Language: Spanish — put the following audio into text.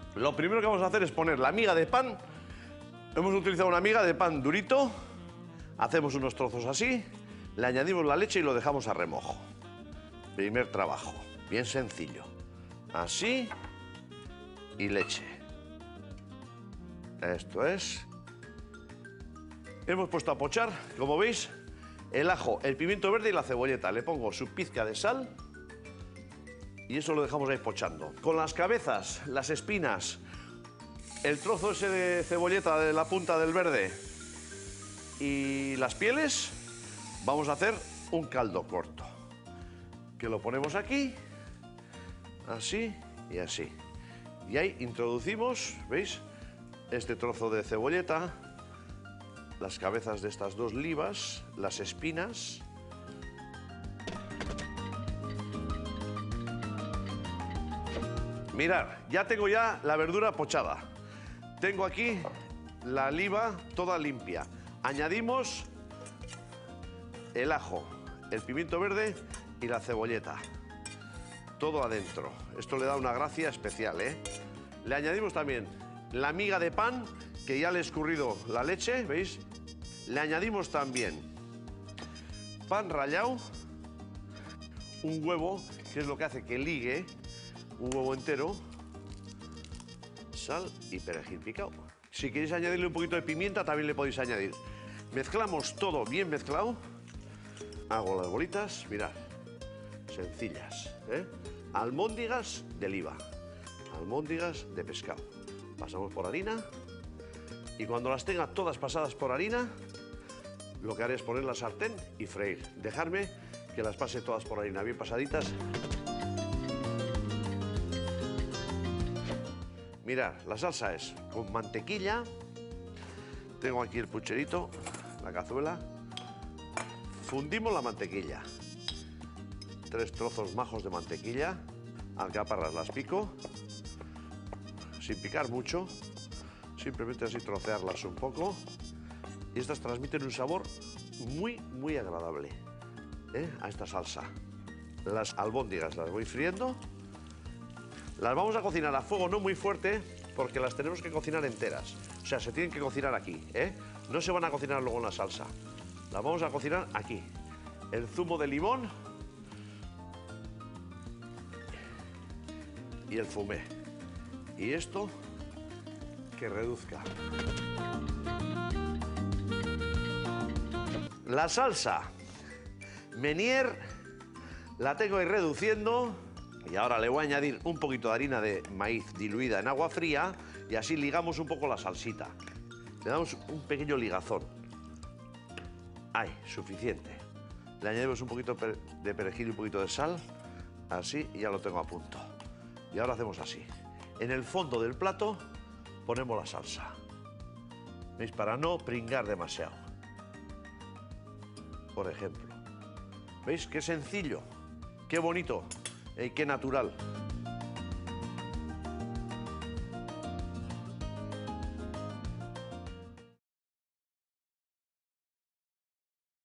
Lo primero que vamos a hacer es poner la miga de pan. Hemos utilizado una miga de pan durito. Hacemos unos trozos así, le añadimos la leche y lo dejamos a remojo. Primer trabajo, bien sencillo. Así y leche. Esto es. Hemos puesto a pochar, como veis, el ajo, el pimiento verde y la cebolleta. Le pongo su pizca de sal y eso lo dejamos ahí pochando. Con las cabezas, las espinas, el trozo ese de cebolleta de la punta del verde y las pieles, vamos a hacer un caldo corto. Que lo ponemos aquí, así y así. Y ahí introducimos, ¿veis? Este trozo de cebolleta, las cabezas de estas dos libas, las espinas. Mirad, ya tengo la verdura pochada. Tengo aquí la liba toda limpia. Añadimos el ajo, el pimiento verde y la cebolleta. Todo adentro. Esto le da una gracia especial, ¿eh? Le añadimos también la miga de pan, que ya le he escurrido la leche, ¿veis? Le añadimos también pan rallado, un huevo, que es lo que hace que ligue, un huevo entero, sal y perejil picado. Si queréis añadirle un poquito de pimienta, también le podéis añadir. Mezclamos todo bien mezclado. Hago las bolitas, mirad, sencillas, ¿eh? Almóndigas de liba, almóndigas de pescado. Pasamos por harina y cuando las tenga todas pasadas por harina, lo que haré es poner la sartén y freír. Dejarme que las pase todas por harina, bien pasaditas. Mirad, la salsa es con mantequilla. Tengo aquí el pucherito, la cazuela. Fundimos la mantequilla. 3 trozos majos de mantequilla. Alcaparras las pico. Sin picar mucho. Simplemente así trocearlas un poco. Y estas transmiten un sabor muy agradable, ¿eh? A esta salsa. Las albóndigas las voy friendo. Las vamos a cocinar a fuego no muy fuerte porque las tenemos que cocinar enteras. O sea, se tienen que cocinar aquí, ¿eh? No se van a cocinar luego en la salsa. Las vamos a cocinar aquí. El zumo de limón y el fumé. Y esto que reduzca. La salsa Menier la tengo ahí reduciendo y ahora le voy a añadir un poquito de harina de maíz diluida en agua fría y así ligamos un poco la salsita. Le damos un pequeño ligazón. Ahí, suficiente. Le añadimos un poquito de perejil y un poquito de sal, así, y ya lo tengo a punto. Y ahora hacemos así. En el fondo del plato ponemos la salsa. ¿Veis? Para no pringar demasiado. Por ejemplo. ¿Veis? Qué sencillo, qué bonito y qué natural.